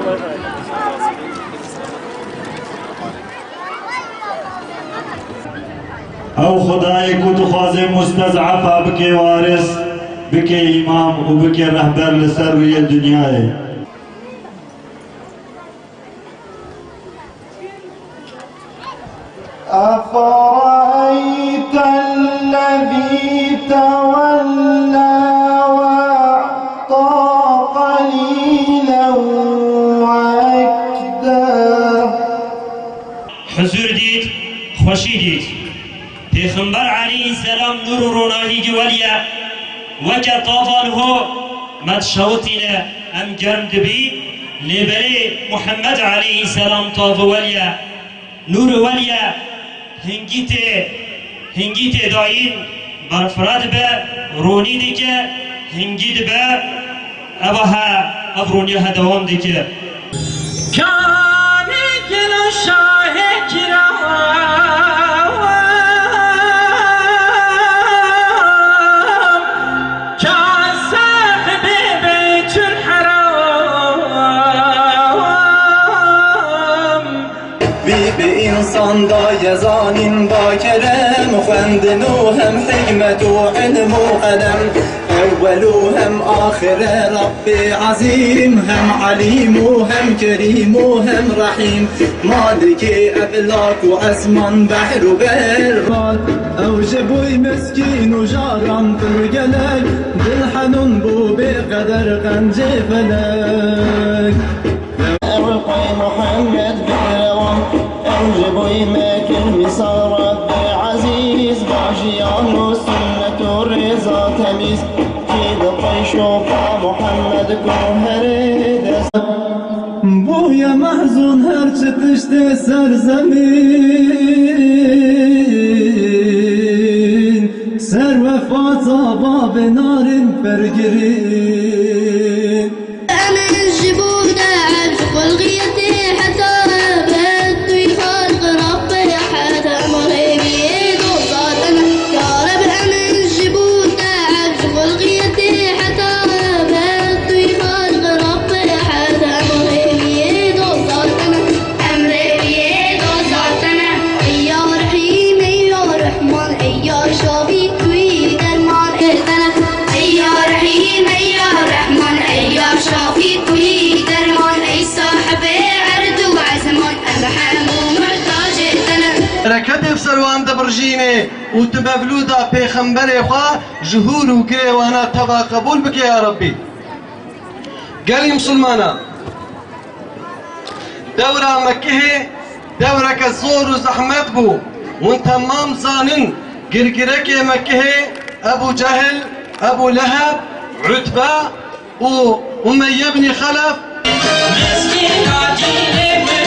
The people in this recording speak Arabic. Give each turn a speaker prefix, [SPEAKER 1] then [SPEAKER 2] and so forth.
[SPEAKER 1] او خدای کو تو خوازه مستضعفه بکه وارث بکه امام و بکه رهبر لسر روی دنیای
[SPEAKER 2] أفرأيت الذي تولى وأعطى قليلا وأكدى.
[SPEAKER 3] حضور دید، خوشی دید. پیغمبر علیه السلام نور و روناهی ولیا وکا طافاله مد شوطنا ام گرم دبی لبری محمد علیه السلام طاف ولیا نور ولیا هنگیت داین برفراد به رونی دیگه هنگید به ابها ابرونی ها دوام دیگه
[SPEAKER 4] کانی گل شاه کرام
[SPEAKER 2] انسان دا یزانین با کرم خوندنو هم حکمت و علم و قلم اولو هم آخر رب عظیم هم علیم و هم کریم و هم رحیم مالک افلاک و اسمان بحر و بر اوجبوی مسکین و جاران فرگلک دل حنون بو بقدر غنج فلک ارقی محمد بروان اوجبوی مکر مسارت عزیز باجیان و سنت و رضا تمیز کید قیشو با محمد گوهر دست بوی محزون هرچه پشت سرزمین سر وفاتا باب نارین برگرین
[SPEAKER 5] انا الجبور داعب والغيتي حتى بدو يخلق ربي حتى مغيبي دوصات انا يا رب انا الجبور داعب والغيتي حتى بدو يخلق ربي حتى مغيبي دوصات انا امري دوصات انا يا رحيم يا رحمن يا شافي توي درمان انا يا رحيم يا رحمن يا شافي توي درمان اي صاحب عرض وعزمان ابحام ومحتاج انا
[SPEAKER 2] ركض بسروان دبرجيني وتبابلودا پیغمبر خوا جهور وكري وانا تبا قبول بك يا ربي قال مسلمانا دورة مكه دورة كالزور وزحمت بو وانت مام زانن قرقرك مكه ابو جهل ابو لهب عتبة وأمية بن خلف
[SPEAKER 4] مسكين عجيب